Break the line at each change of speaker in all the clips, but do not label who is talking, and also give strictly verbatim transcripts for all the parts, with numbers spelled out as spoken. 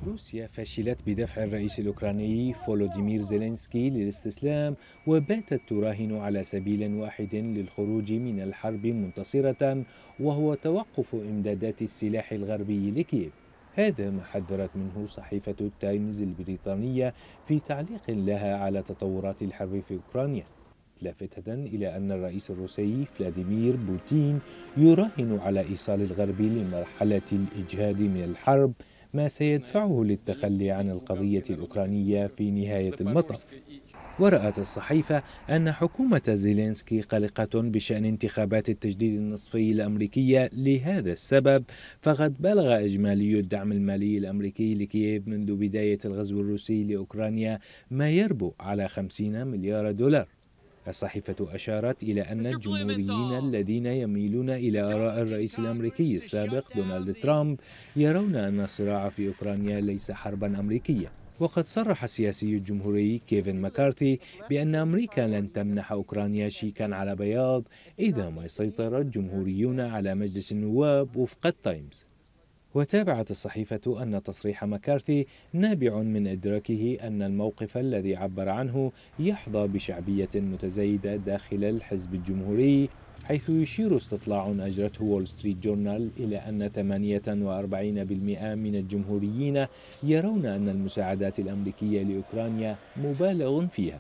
روسيا فشلت بدفع الرئيس الأوكراني فولوديمير زيلينسكي للاستسلام، وباتت تراهن على سبيل واحد للخروج من الحرب منتصرة، وهو توقف إمدادات السلاح الغربي لكييف. هذا ما حذرت منه صحيفة التايمز البريطانية في تعليق لها على تطورات الحرب في أوكرانيا، لافتة إلى أن الرئيس الروسي فلاديمير بوتين يراهن على إيصال الغرب لمرحلة الإجهاد من الحرب، ما سيدفعه للتخلي عن القضية الأوكرانية في نهاية المطاف. ورأت الصحيفة أن حكومة زيلينسكي قلقة بشأن انتخابات التجديد النصفي الأمريكية لهذا السبب، فقد بلغ إجمالي الدعم المالي الأمريكي لكييف منذ بداية الغزو الروسي لأوكرانيا ما يربو على خمسين مليار دولار. الصحيفة أشارت إلى أن الجمهوريين الذين يميلون إلى آراء الرئيس الأمريكي السابق دونالد ترامب يرون أن الصراع في أوكرانيا ليس حربا أمريكية. وقد صرح السياسي الجمهوري كيفن ماكارثي بأن أمريكا لن تمنح أوكرانيا شيكا على بياض إذا ما سيطر الجمهوريون على مجلس النواب وفق التايمز. وتابعت الصحيفة أن تصريح مكارثي نابع من إدراكه أن الموقف الذي عبر عنه يحظى بشعبية متزايدة داخل الحزب الجمهوري، حيث يشير استطلاع أجرته وول ستريت جورنال إلى أن ثمانية وأربعين بالمئة من الجمهوريين يرون أن المساعدات الأمريكية لأوكرانيا مبالغ فيها.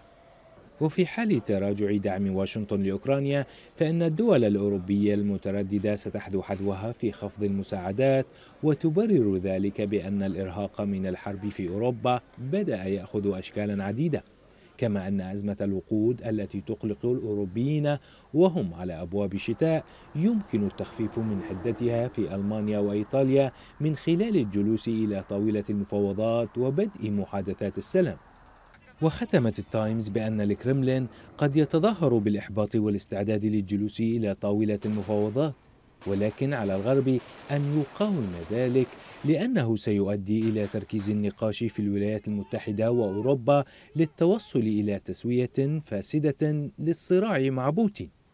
وفي حال تراجع دعم واشنطن لأوكرانيا، فإن الدول الأوروبية المترددة ستحذو حذوها في خفض المساعدات، وتبرر ذلك بأن الإرهاق من الحرب في أوروبا بدأ يأخذ أشكالا عديدة، كما أن أزمة الوقود التي تقلق الأوروبيين وهم على أبواب الشتاء يمكن التخفيف من حدتها في ألمانيا وإيطاليا من خلال الجلوس إلى طاولة المفاوضات وبدء محادثات السلام. وختمت التايمز بأن الكرملين قد يتظاهر بالإحباط والاستعداد للجلوس إلى طاولة المفاوضات، ولكن على الغرب أن يقاوم ذلك، لأنه سيؤدي إلى تركيز النقاش في الولايات المتحدة وأوروبا للتوصل إلى تسوية فاسدة للصراع مع بوتين.